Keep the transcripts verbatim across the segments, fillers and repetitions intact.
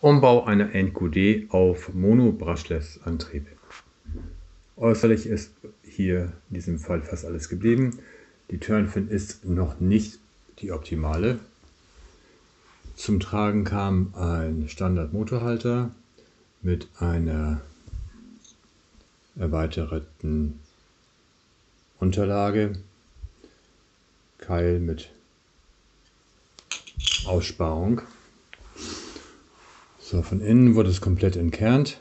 Umbau einer N Q D auf Mono-Brushless-Antrieb. Äußerlich ist hier in diesem Fall fast alles geblieben. Die Turnfin ist noch nicht die optimale. Zum Tragen kam ein Standard-Motorhalter mit einer erweiterten Unterlage, Keil mit Aussparung. So, von innen wurde es komplett entkernt.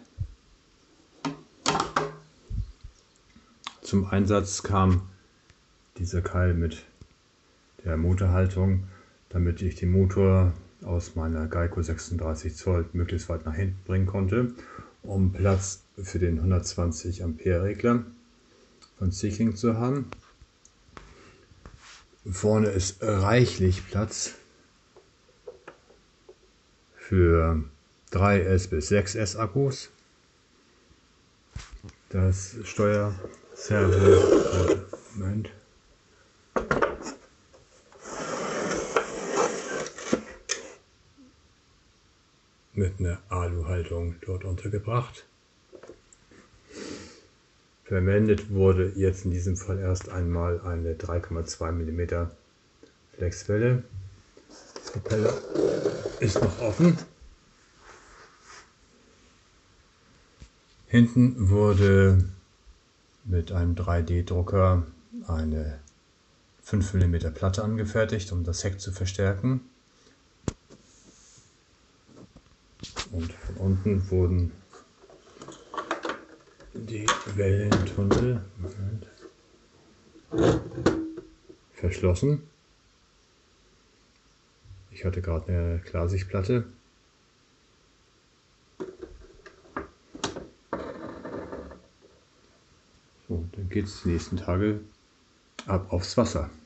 Zum Einsatz kam dieser Keil mit der Motorhaltung, damit ich den Motor aus meiner Geico sechsunddreißig Zoll möglichst weit nach hinten bringen konnte, um Platz für den hundertzwanzig Ampere Regler von Seeking zu haben. Vorne ist reichlich Platz für drei S bis sechs S Akkus. Das Steuerservo, Moment, mit einer Aluhaltung dort untergebracht. Verwendet wurde jetzt in diesem Fall erst einmal eine drei Komma zwei Millimeter Flexwelle. Das Propeller ist noch offen. Hinten wurde mit einem drei D Drucker eine fünf Millimeter Platte angefertigt, um das Heck zu verstärken. Und von unten wurden die Wellentunnel verschlossen. Ich hatte gerade eine Klarsichtplatte. So, dann geht es die nächsten Tage ab aufs Wasser.